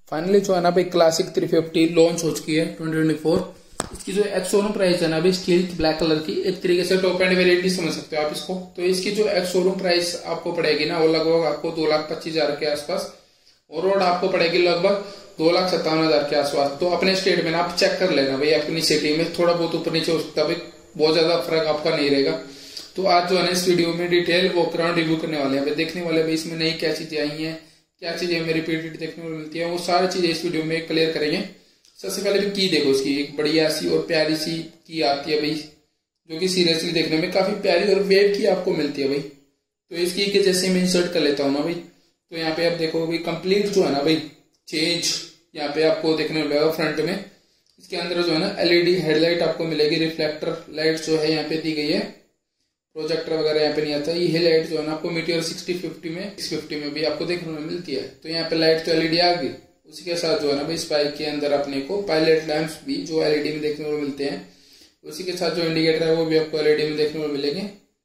Finally जो है ना भाई क्लासिक 350 लॉन्च हो चुकी है 2024। इसकी जो एक्स शोरूम प्राइस है ना भाई स्टील ब्लैक कलर की, एक तरीके से टॉप एंड वेरिएंट ही समझ सकते हो आप इसको। तो इसकी जो एक्स शोरूम प्राइस आपको पड़ेगी ना वो लगभग आपको 2,25,000 के आसपास, और रोड आपको पड़ेगी लगभग 2,57,000 के आसपास। तो अपने स्टेट में ना आप चेक कर लेना भाई, अपनी सिटी में थोड़ा बहुत ऊपर नीचे हो सकता है भाई, बहुत ज्यादा फर्क आपका नहीं रहेगा। तो आज जो है ना इस वीडियो में डिटेल वॉक अराउंड रिव्यू करने वाले हैं भाई, देखने वाले भाई इसमें नई क्या चीजें आई हैं, क्या चीजें हमें रिपीटेड देखने को मिलती है, वो सारी चीजें इस वीडियो में क्लियर करेंगे। सबसे पहले भी की देखो, इसकी एक बढ़िया सी और प्यारी सी की आती है भाई, जो कि सीरियसली देखने में काफी प्यारी और वेव की आपको मिलती है भाई। तो इसकी के जैसे मैं इंसर्ट कर लेता हूँ ना भाई, तो यहाँ पे आप देखो भाई कंप्लीट जो है ना भाई चेंज यहाँ पे आपको देखने को मिलेगा। फ्रंट में इसके अंदर जो है ना एलईडी हेडलाइट आपको मिलेगी, रिफ्लेक्टर लाइट जो है यहाँ पे दी गई है, प्रोजेक्टर वगैरह यहाँ पे नहीं आता। ये लाइट जो है ना आपको मीटियोर 6050 में 650 में भी आपको देखने को मिलती है। तो यहाँ पे लाइट तो एलईडी आ गई, उसी के साथ जो है ना भाई इस बाइक के अंदर अपने को पायलट लैंप्स भी जो एलईडी में देखने को मिलते हैं, उसी के साथ जो इंडिकेटर है वो भी आपको एलईडी में देखने को मिलेंगे।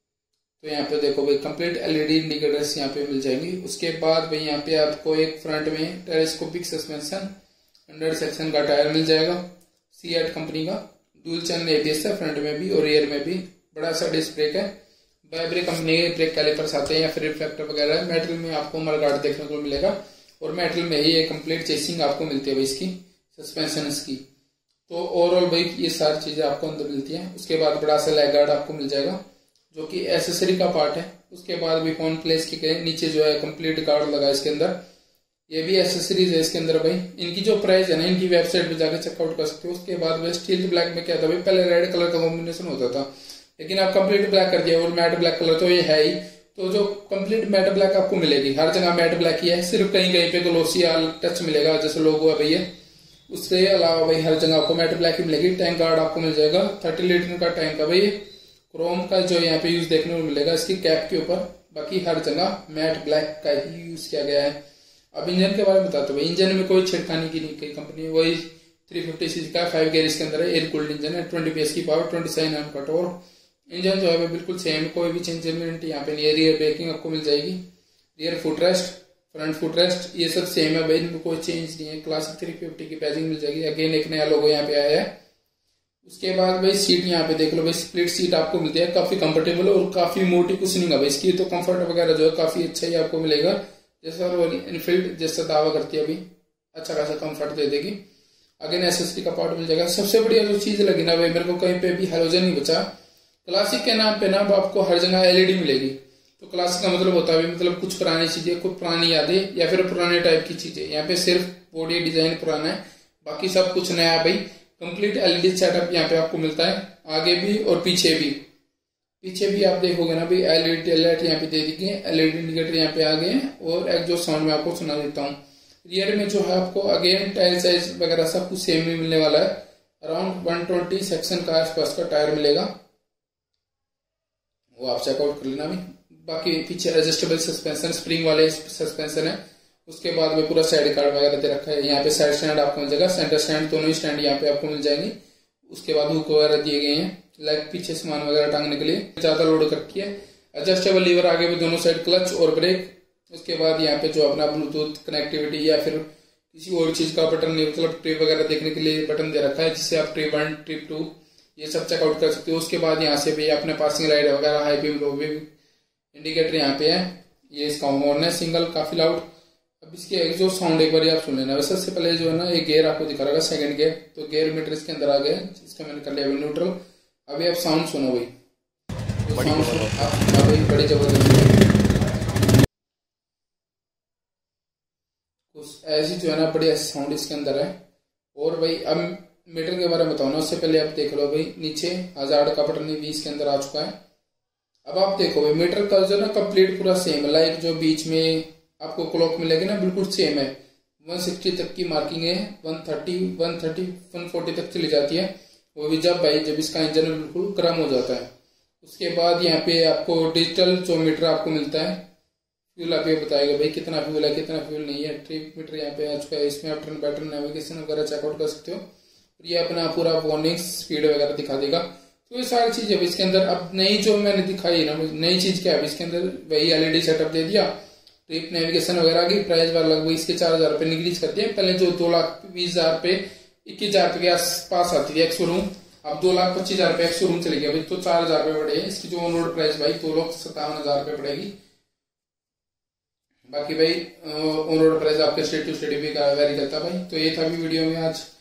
तो यहाँ पे देखो भाई कंप्लीट एलईडी इंडिकेटर्स यहाँ पे मिल जाएंगे। उसके बाद भाई यहाँ पे आपको एक फ्रंट में टेलीस्कोपिक सस्पेंशन 100 सेक्शन का टायर मिल जाएगा, सीएट कंपनी का। डुअल चैनल एबीएस है फ्रंट में भी और रियर में भी, बड़ा सा डिस्क ब्रेक है। बैबरे कंपनी के ब्रेक कैलिपर्स आते हैं या फिर रिफ्लेक्टर वगैरह है। मेटल में आपको मडगार्ड देखने को मिलेगा और मेटल में ही एक कंप्लीट चेसिंग आपको मिलती है भाई इसकी सस्पेंशन की। तो ओवरऑल भाई ये सारी चीजें आपको अंदर मिलती हैं। उसके बाद बड़ा सा लैग गार्ड आपको मिल जाएगा जो कि एसेसरी का पार्ट है। उसके बाद भी फोन प्लेस के नीचे जो है कंप्लीट गार्ड लगा इसके अंदर, ये भी एसेसरीज है इसके अंदर भाई। इनकी जो प्राइस है ना इनकी वेबसाइट पे जाकर चेकआउट कर सकते हो। उसके बाद भाई स्टील ब्लैक में क्या था भाई, पहले रेड कलर का कॉम्बिनेशन होता था, लेकिन आप कंप्लीट ब्लैक कर दिया और मैट ब्लैक कलर तो ये है ही। तो जो कंप्लीट मैट ब्लैक आपको मिलेगी, हर जगह मैट ब्लैक ही है, सिर्फ कहीं कहीं पे ग्लोसी टच मिलेगा जैसे लोगो है भैया, उसके अलावा भाई हर जगह आपको मैट ब्लैक ही मिलेगी। टैंक गार्ड आपको मिल जाएगा, 30 लीटर का टैंक है भाई। क्रोम का जो यहाँ पे यूज देखने को मिलेगा इसकी कैप के ऊपर, बाकी हर जगह मैट ब्लैक का ही यूज किया गया है। अब इंजन के बारे में बताते हुए, इंजन में कोई छिड़कानी की नहीं, कई कंपनी वही 350cc का 5 गियर इसके अंदर है, एयर कूल्ड इंजन है, 20 PS की पावर, 27 Nm का टॉर्क। इंजन जो है बिल्कुल सेम, कोई भी चेंजमेंट यहाँ पे नहीं है। रियर ब्रेकिंग आपको मिल जाएगी, रियर फुटरेस्ट, फ्रंट फुटरेस्ट ये सब सेम है भाई, इनमें कोई चेंज नहीं है। क्लासिक 350 की पैजिंग मिल जाएगी। अगेन एक नया लोगो यहाँ पे आया है। उसके बाद भाई सीट यहाँ पे देख लो भाई, स्प्लिट सीट आपको मिलती है, काफी कंफर्टेबल और काफी मोटी कुशनिंग है भाई इसकी। तो कंफर्ट वगैरह जो है काफी अच्छा ही आपको मिलेगा, जैसा इनफील्ड जैसा दावा करती है अभी, अच्छा खासा कंफर्ट दे देगी। अगेन एसेसरी का पार्ट मिल जाएगा। सबसे बढ़िया जो चीज लगी ना भाई मेरे को, कहीं पे भी हेलोजन नहीं बचा। क्लासिक के नाम पे ना आपको हर जगह एलईडी मिलेगी। तो क्लासिक का मतलब होता है मतलब कुछ पुरानी चीजें, कुछ पुरानी यादें या फिर पुराने टाइप की चीजें। यहाँ पे सिर्फ बॉडी डिजाइन पुराना है, बाकी सब कुछ नया है भाई। कंप्लीट एलईडी सेटअप यहाँ पे आपको मिलता है, आगे भी और पीछे भी। पीछे भी आप देखोगे ना भाई एलईडी लाइट यहाँ पे दे दी गई, एलईडी इंडिकेटर यहाँ पे आ गए हैं और एग्जॉस्ट साउंड में आपको सुना देता हूँ। रियर में जो है आपको अगेन टायर साइज वगैरह सब कुछ सेम ही मिलने वाला है। अराउंड 120 सेक्शन का आसपास का टायर मिलेगा, वो आप चेकआउट कर लेना भी। बाकी पीछे एडजस्टेबल सस्पेंशन, स्प्रिंग वाले सस्पेंशन है। उसके बाद में पूरा साइड गार्ड वगैरह दे रखा है। यहाँ पे साइड स्टैंड आपको मिल जाएगा, सेंटर स्टैंड, दोनों ही स्टैंड यहाँ पे आपको मिल जाएंगे। उसके बाद हुक वगैरह दिए गए हैं, लाइक पीछे सामान वगैरह टांगने के लिए, ज्यादा लोड करती है। एडजस्टेबल लीवर आगे भी दोनों साइड, क्लच और ब्रेक। उसके बाद यहाँ पे जो अपना ब्लूटूथ कनेक्टिविटी या फिर किसी और चीज का बटन नहीं, मतलब ट्रिप वगैरह देखने के लिए बटन दे रखा है, जिससे आप ट्रिप 1 ट्रिप 2 ये सब चेकआउट कर सकते हो। उसके बाद यहाँ से भी अपने पासिंग लाइट वगैरह, high beam low beam indicator यहाँ पे है। ये इसका हॉर्न है सिंगल, काफी लाउड। अब इसके एग्जॉस्ट साउंड एक बार आप सुन लेना। वैसे सबसे पहले जो है ना ये गियर आपको दिखा रहा है, सेकंड गियर, तो गियर मीटर इसके अंदर आ गया, इसका मैंने कर लिया न्यूट्रल। अभी आप साउंड सुनो भाई, बड़ी जबरदस्त ऐसी जो है ना बढ़िया साउंड इसके अंदर है। और भाई अब मीटर के बारे में बताओ ना, उससे पहले आप देख लो भाई नीचे हजार्ड का बटन भी इसके अंदर आ चुका है। अब आप देखो भाई मीटर का जो ना कंप्लीट पूरा सेम है, लाइक जो बीच में आपको क्लॉक मिलेगी ना बिल्कुल सेम है। 160 तक की मार्किंग है, 130, 130, 140 तक चली जाती है, वो भी जब इसका इंजन बिल्कुल गर्म हो जाता है। उसके बाद यहाँ पे आपको डिजिटल जो मीटर आपको मिलता है, फ्यूल आप ये बताएगा भाई कितना फ्यूल है कितना फ्यूल नहीं है। ट्रिप मीटर यहाँ पे आ चुका है, इसमें आप टर्न पैटर्न नेविगेशन वगैरह चेकआउट कर सकते हो। ये अपना पूरा वार्निंग स्पीड वगैरह दिखा देगा। तो ये सारी चीजें इसके अंदर। अब नई जो मैंने दिखाई ना, नई चीज क्या है इसके अंदर, वही एलईडी सेटअप दे दिया, ट्रिप नेविगेशन वगैरह की प्राइस लगभग इसके 4,000 रुपए इंक्रीज कर दिए। पहले जो 2,20,000 रुपए 21,000 रुपए के आसपास आती थी एक्सोरूम, अब 2,25,000 रुपए एक्सोरूम चले गया भाई, तो 4,000 रुपए बढ़े। इसकी जो ऑन रोड प्राइस भाई 2,57,000 रुपए पड़ेगी। बाकी भाई ऑन रोड प्राइस आपके स्टेट टू स्टेट भी वेरी करता है भाई। तो ये था भी वीडियो में आज।